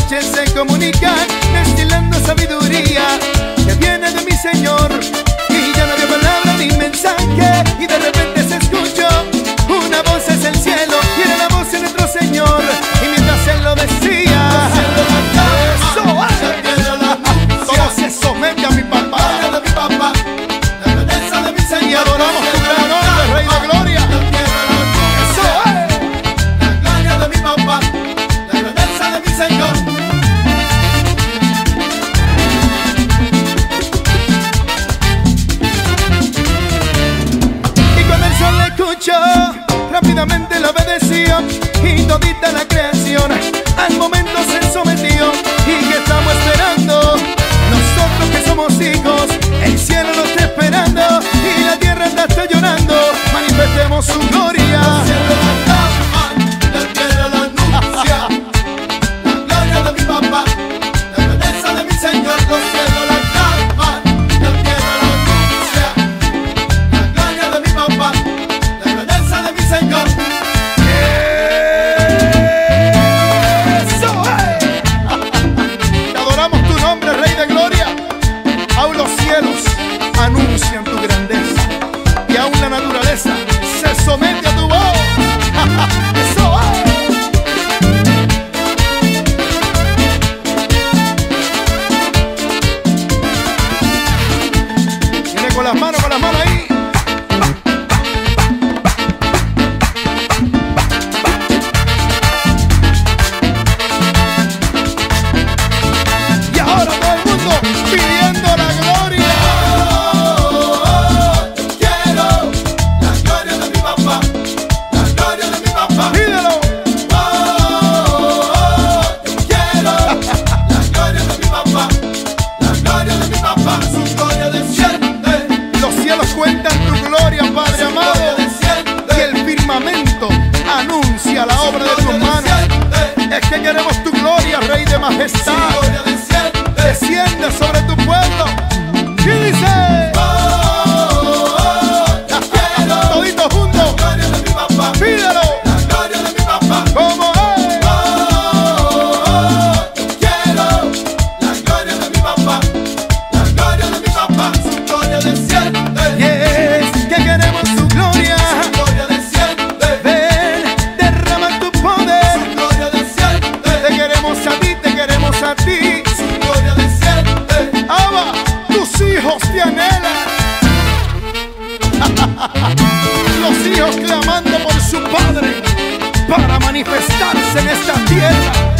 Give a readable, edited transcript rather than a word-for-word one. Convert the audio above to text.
noche se comunican, destilando sabiduría que viene de mi Señor. Y ya no había palabra ni mensaje, y de repente se escuchó una voz desde el cielo, y era la voz de nuestro Señor. Y mientras Él lo decía, todo se somete a mi papá, de mi papá, la grandeza de mi Señor. y adoramos tu gran nombre, Rey de Gloria. Eso es. La gloria de mi papá, la grandeza de mi Señor. Y cuando el sol le escuchó, rápidamente le obedeció, y todita la creación al momento se sometió. ¿Y que estamos esperando? Nosotros que somos hijos, el cielo nos está esperando, y la tierra está llorando. Manifestemos su gloria. El cielo la clama, la tierra la anuncia. La gloria de mi papá, la grandeza de mi Señor. Los cielos la claman, la tierra la anuncia. La gloria de mi papá, la grandeza de mi Señor. ¡Eso es! Te adoramos tu nombre, Rey de Gloria. Aún los cielos anuncian tu grandeza, y aún la naturaleza se somete a tu voz. ¡Eso es! Viene con las manos ahí. Y ahora todo el mundo pidiendo la gloria. Quiero la gloria de mi papá, la gloria de mi papá. Pídelo. Quiero la gloria de mi papá, la gloria de mi papá. Su gloria desciende, Los cielos cuentan tu gloria, Padre su amado, gloria y desciende, el firmamento anuncia la obra de tus manos. Es que queremos tu gloria, Rey de su majestad. gloria desciende. Desciende sobre tu pueblo. Y dice, toditos juntos, La gloria de mi papá, pídelo. la gloria de mi papá. Como es. Quiero la gloria de mi papá, la gloria de mi papá. Su gloria desciende, Yes, que queremos tu gloria. su gloria desciende, Ven, derrama tu poder. su gloria desciende, Te queremos a ti, te queremos a ti. su gloria desciende. Abba, tus hijos te anhelan. Los hijos clamando por su Padre para manifestarse en esta tierra.